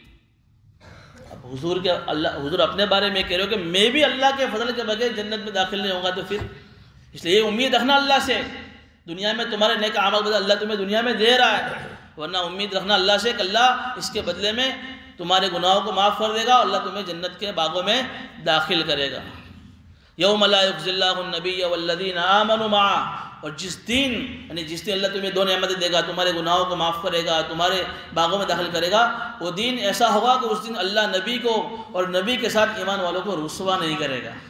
اب حضور اپنے بارے میں کہہ رہے ہو کہ میں بھی اللہ کے فضل کے بغیر جنت میں داخل نہیں ہوگا، تو پھر اس لیے یہ امید رکھنا اللہ سے، دنیا میں تمہارے نیک اعمال بدل اللہ تمہیں دنیا میں دے رہا ہے، ورنہ امید رکھنا اللہ سے کہ اللہ اس کے بدلے میں تمہارے گناہوں کو معاف کر دے گا، اور اللہ تمہیں جنت کے باغوں میں داخل کرے گا۔ یوم لا یخزی اللہ النبی والذین آمنوا معہ، اور جس دن یعنی جس دن اللہ تمہیں دو نعمتیں دے گا، تمہارے گناہوں کو معاف کرے گا، تمہارے باغوں میں داخل کرے گا، وہ دن ایسا ہوگا کہ اس دن اللہ نبی کو اور نبی کے ساتھ ایمان والوں کو رسوا نہیں کرے گا۔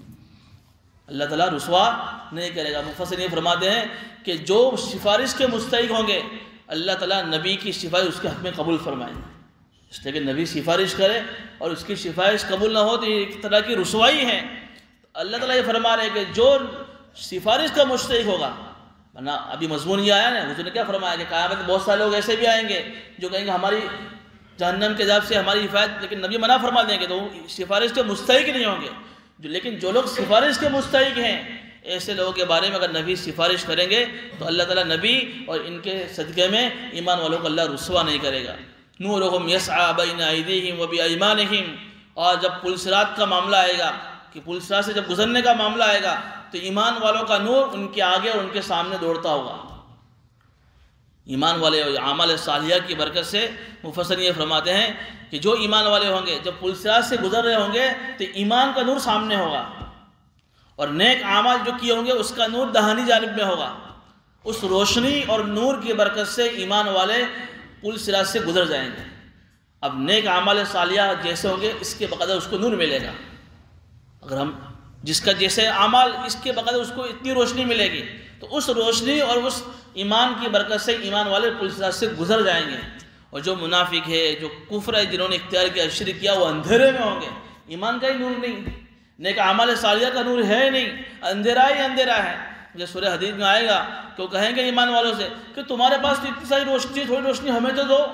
اللہ تعالیٰ رسوا نہیں کرے گا۔ مفسرین یہ فرماتے ہیں کہ جو سفارش کے مستحق ہوں گے اللہ تعالیٰ نبی کی سفارش اس کے حق میں قبول فرمائیں گے، اس لیے کہ نبی سفارش کرے اور اس کی سفارش قبول نہ ہو تو یہ ایک طرح کی رسوائی ہے۔ اللہ تعالیٰ یہ فرما رہے ہیں کہ جو سفارش کا مستحق ہوگا، ورنہ ابھی مضمون یہ آیا نا، حضور نے کیا فرمایا کہ قیامت میں بہت سارے لوگ ایسے بھی آئیں گے جو کہیں گے ہماری جہنم کے عذاب سے ہماری حفاظت، لیکن نبی منع فرما دیں گے تو وہ سفارش کے مستحق نہیں ہوں گے۔ لیکن جو لوگ سفارش کے مستحق ہیں ایسے لوگوں کے بارے میں اگر نبی سفارش کریں گے تو اللہ تعالیٰ نبی اور ان کے صدقے میں ایمان والوں کو اللہ رسوا نہیں کرے گا۔ نورہم یسعی بین ایدیہم و بایمانہم، اور جب پل صراط کا معاملہ آئے گا کہ پل صراط سے جب گزرنے کا معاملہ آئے گا تو ایمان والوں کا نور ان کے آگے اور ان کے سامنے دوڑتا ہوگا۔ ایمان والے اور اعمال صالحہ کی برکت سے مفسرین یہ فرماتے ہیں کہ جو ایمان والے ہوں گے جب پل صراط سے گزر رہے ہوں گے تو ایمان کا نور سامنے ہوگا، اور نیک اعمال جو کیے ہوں گے اس کا نور دہانی جانب میں ہوگا۔ اس روشنی اور نور کی برکت سے ایمان والے پل صراط سے گزر جائیں گے۔ اب نیک اعمال صالحہ جیسے ہوں گے اس کے بقدر اس کو نور ملے گا، اگر ہم جس کا جیسے اعمال اس کے بقدر اس کو اتنی روشنی ملے گی، تو اس روشنی اور اس ایمان کی برکت سے ایمان والے پل صراط سے گزر جائیں گے۔ اور جو منافق ہے، جو کفر ہے، جنہوں نے اختیار کیا، شرک کیا، وہ اندھیرے میں ہوں گے، ایمان کا ہی نور نہیں، نیک اعمال صالحہ کا نور ہے نہیں، اندھیرا ہی اندھیرا ہے۔ جو سورہ حدید میں آئے گا کہ وہ کہیں گے ایمان والوں سے کہ تمہارے پاس تو اتنی ساری روشنی، تھوڑی روشنی ہمیں تو دو۔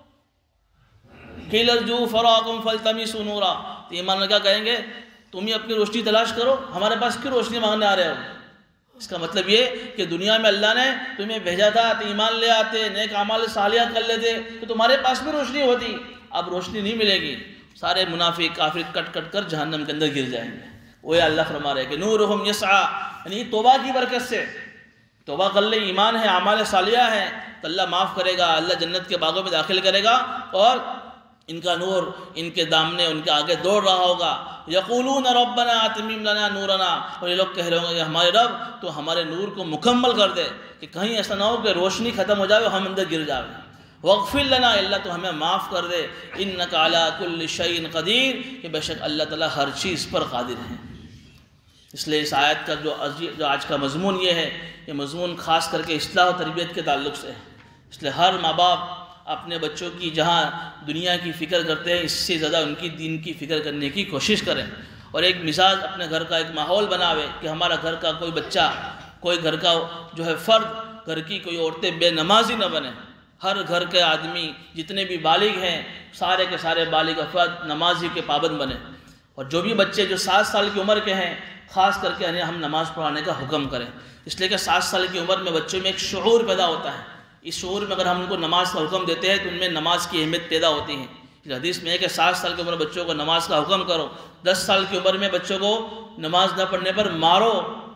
قیل ارجعوا فراءکم فالتمسوا نورا، تو ایمان والے کیا کہیں گے، تم ہی اپنی روشنی تلاش کرو، ہمارے پاس کیوں روشنی مانگنے آ رہے ہو؟ اس کا مطلب یہ کہ دنیا میں اللہ نے تمہیں بھیجا تھا تو ایمان لے آتے، نیک اعمال صالحہ کر لیتے تو تمہارے پاس بھی روشنی ہوتی، اب روشنی نہیں ملے گی، سارے منافق کافر کٹ کٹ کر جہنم کے اندر گر جائیں گے۔ وہ اللہ فرما رہے ہیں کہ نورہم یسعی، یعنی توبہ کی برکت سے توبہ کر لے، ایمان ہے، اعمال صالحہ ہے تو اللہ معاف کرے گا، اللہ جنت کے باغوں میں داخل کرے گا، اور ان کا نور ان کے دامنے ان کے آگے دوڑ رہا ہوگا۔ یقولون ربنا اتمم لنا نورنا، اور یہ لوگ کہہ رہے ہوں گے ہمارے رب تو ہمارے نور کو مکمل کر دے، کہ کہیں ایسا نہ ہو کہ روشنی ختم ہو جائے اور ہم اندر گر جائیں۔ واغفر لنا، اللہ تو ہمیں معاف کر دے، انک علی کل شیء قدیر، کہ بے شک اللہ تعالیٰ ہر چیز پر قادر ہے۔ اس لیے اس آیت کا جو آج کا مضمون یہ ہے، یہ مضمون خاص کر کے اصلاح و تربیت کے تعلق سے ہے۔ اس لیے ہر ماں باپ اپنے بچوں کی جہاں دنیا کی فکر کرتے ہیں، اس سے زیادہ ان کی دین کی فکر کرنے کی کوشش کریں، اور ایک مزاج اپنے گھر کا ایک ماحول بناوے کہ ہمارا گھر کا کوئی بچہ، کوئی گھر کا جو ہے فرد، گھر کی کوئی عورتیں بے نمازی نہ بنے۔ ہر گھر کے آدمی جتنے بھی بالغ ہیں سارے کے سارے بالغ افراد نمازی کے پابند بنے، اور جو بھی بچے جو 7 سال کی عمر کے ہیں خاص کر کے انہیں ہم نماز پڑھانے کا حکم کریں، اس لیے کہ 7 سال کی عمر میں بچوں میں ایک شعور پیدا ہوتا ہے۔ اس شعور میں اگر ہم ان کو نماز کا حکم دیتے ہیں تو ان میں نماز کی اہمیت پیدا ہوتی ہے۔ حدیث میں ہے کہ 7 سال کی عمر میں بچوں کو نماز کا حکم کرو، 10 سال کی عمر میں بچوں کو نماز نہ پڑھنے پر مارو۔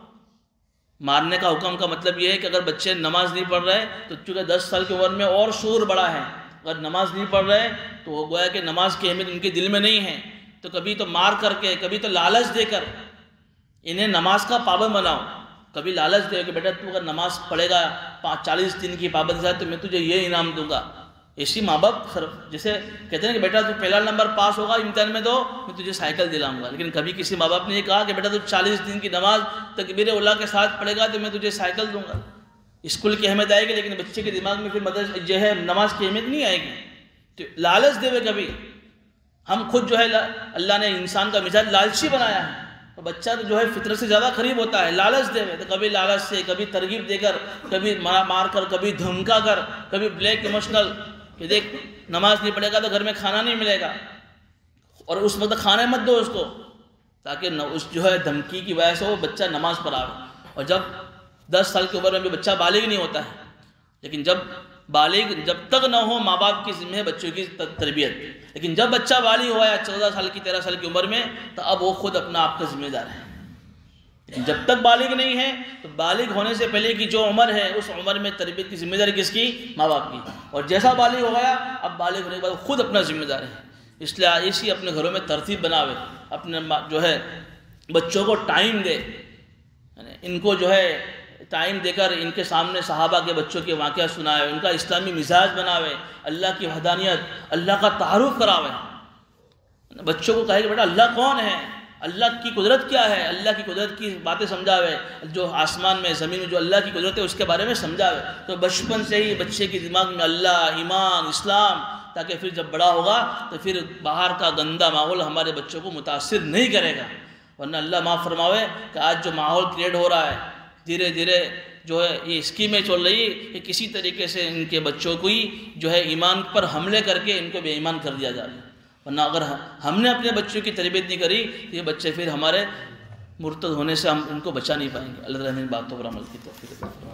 مارنے کا حکم کا مطلب یہ ہے کہ اگر بچے نماز نہیں پڑھ رہے تو چونکہ 10 سال کی عمر میں اور شعور بڑا ہے، اگر نماز نہیں پڑھ رہے تو وہ گویا کہ نماز کی اہمیت ان کے دل میں نہیں ہے، تو کبھی تو مار کر کے، کبھی تو لالچ دے کر انہیں نماز کا پابند بناؤ۔ کبھی لالچ دے کہ بیٹا تو اگر نماز پڑھے گا 40 دن کی پابندی ہے تو میں تجھے یہ انعام دوں گا۔ اسی ماں باپ جیسے کہتے ہیں کہ بیٹا تو پہلا نمبر پاس ہوگا امتحان میں تو میں تجھے سائیکل دلاؤں گا، لیکن کبھی کسی ماں باپ نے یہ کہا کہ بیٹا تو 40 دن کی نماز تکبیر اولیٰ کے ساتھ پڑھے گا تو میں تجھے سائیکل دوں گا۔ اسکول کی اہمیت آئے گی لیکن بچے کے دماغ میں پھر مدرسہ جو ہے نماز کی اہمیت نہیں آئے گی، تو لالچ دے ہوئے کبھی ہم خود جو ہے اللہ نے انسان کا مزاج لالچی بنایا ہے، تو بچہ تو جو ہے فطرت سے زیادہ قریب ہوتا ہے، لالچ دے ہوئے تو کبھی لالچ سے، کبھی ترغیب دے کر، کبھی مار کر، کبھی دھمکا کر، کبھی بلیک ایموشنل کہ دیکھ نماز نہیں پڑھے گا تو گھر میں کھانا نہیں ملے گا، اور اس وقت کھانے مت دو اس کو، تاکہ اس جو ہے دھمکی کی وجہ سے وہ بچہ نماز پر آئے۔ اور جب 10 سال کی عمر میں بھی بچہ بالغ نہیں ہوتا ہے، لیکن جب تک نہ ہو ماں باپ کی ذمہ ہے بچوں کی تربیت، لیکن جب بچہ بالغ ہوا ہے 14 سال کی 13 سال کی عمر میں تو اب وہ خود اپنا آپ کا ذمہ دار ہے۔ لیکن جب تک بالغ نہیں ہے تو بالغ ہونے سے پہلے کی جو عمر ہے اس عمر میں تربیت کی ذمہ داری کس کی؟ ماں باپ کی، اور جیسا بالغ ہو گیا اب بالغ ہونے کے بعد خود اپنا ذمہ دار ہے۔ اس لیے اسی اپنے گھروں میں ترتیب بناوے، اپنے جو ہے بچوں کو ٹائم دے، ان کو جو ہے ٹائم دے کر ان کے سامنے صحابہ کے بچوں کے واقعہ سنائے، ان کا اسلامی مزاج بناوے، اللہ کی وحدانیت، اللہ کا تعارف کراوے، بچوں کو کہے کہ بیٹا اللہ کون ہے، اللہ کی قدرت کیا ہے، اللہ کی قدرت کی باتیں سمجھاوے، جو آسمان میں زمین میں جو اللہ کی قدرت ہے اس کے بارے میں سمجھاوے، تو بچپن سے ہی بچے کے دماغ میں اللہ، ایمان، اسلام، تاکہ پھر جب بڑا ہوگا تو پھر باہر کا گندا ماحول ہمارے بچوں کو متاثر نہیں کرے گا۔ ورنہ اللہ معاف فرماوے کہ آج جو ماحول کریٹ ہو رہا ہے دھیرے دھیرے جو ہے یہ اسکیمیں چل رہی ہے کہ کسی طریقے سے ان کے بچوں کو ہی جو ہے ایمان پر حملے کر کے ان کو بے ایمان کر دیا جائے، ورنہ اگر ہم نے اپنے بچوں کی تربیت نہیں کری تو یہ بچے پھر ہمارے مرتد ہونے سے ہم ان کو بچا نہیں پائیں گے۔ اللہ تعالیٰ نے ان باتوں پر عمل کی توفیق عطا فرمائے۔